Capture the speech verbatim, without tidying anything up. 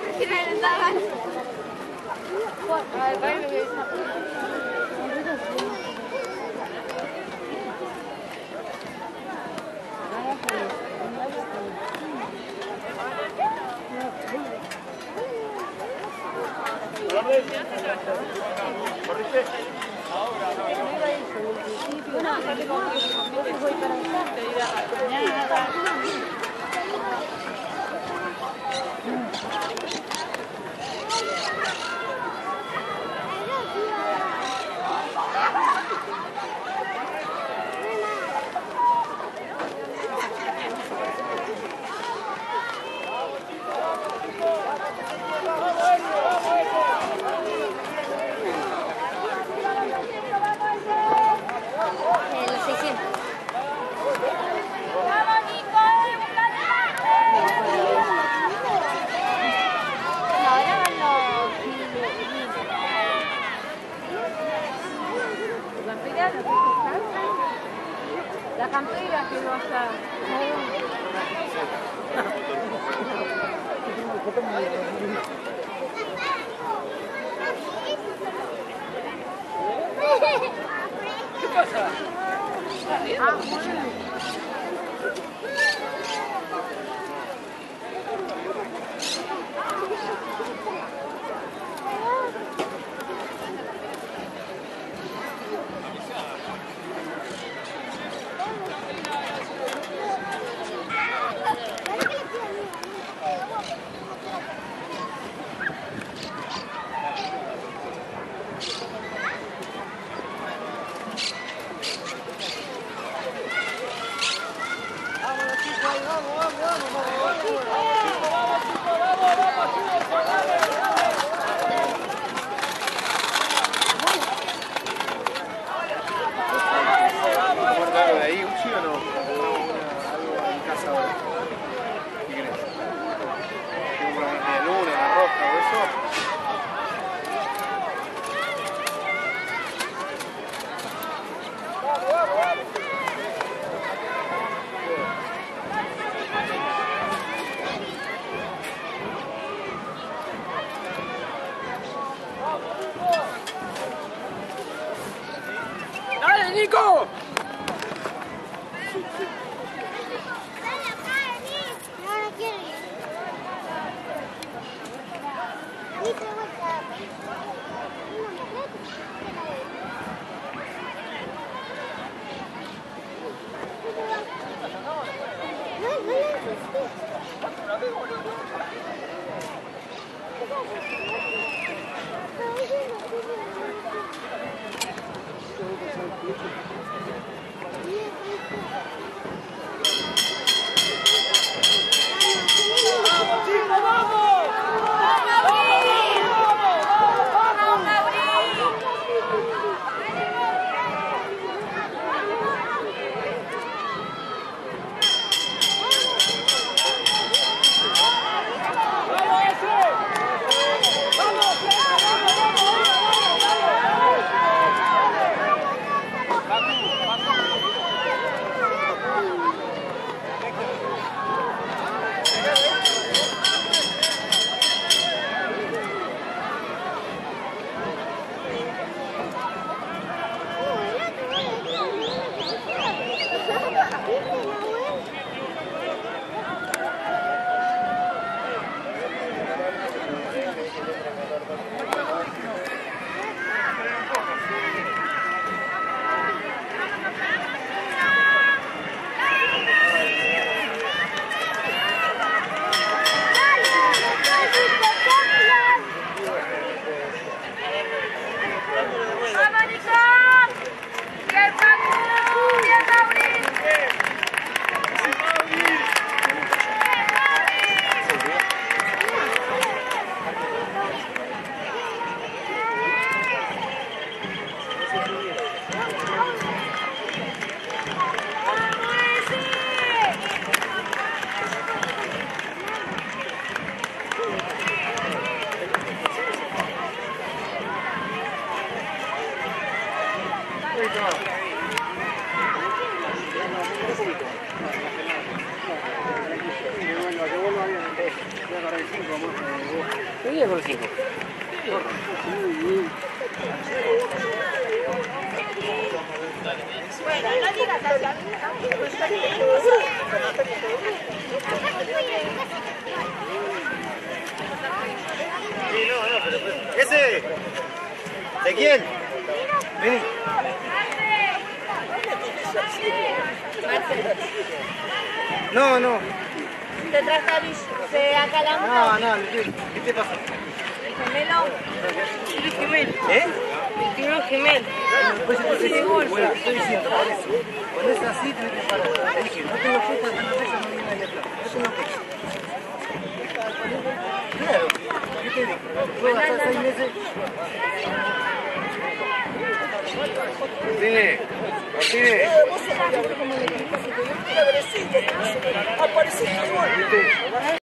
La campera que no está. ¿Qué pasa? Ah, bueno. ¿De ahí, Uchi, o no? Algo en casa ahora. ¿Qué crees? ¿Tengo una media luna, una roja o eso? ¡Dale, Nico! ¡Vamos! Seguía con el cinco. Bueno, no digas así. Sí, no, no, pero... ¡Ese! ¿De quién? Vení. No, no. ¿Te trata de se acalambra? No, no, ¿qué te pasa? Gemelo. El gemelo. ¿Eh? El gemelo gemelo. Pues entonces, bueno, estoy diciendo, por eso. Cuando es así, tenés que parar. Te dije, no tengo fecha, no tengo fecha, no viene ahí atrás. No tengo fecha. Claro, ¿qué te dije? ¿Puedo gastar seis meses? Martínez, Martínez. Vos sos como le dijiste, si te dio una agresita, apareciste igual.